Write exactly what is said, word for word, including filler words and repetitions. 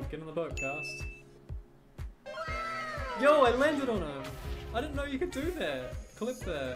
Get on the boat, cast. Yo, I landed on him! I didn't know you could do that! Clip that.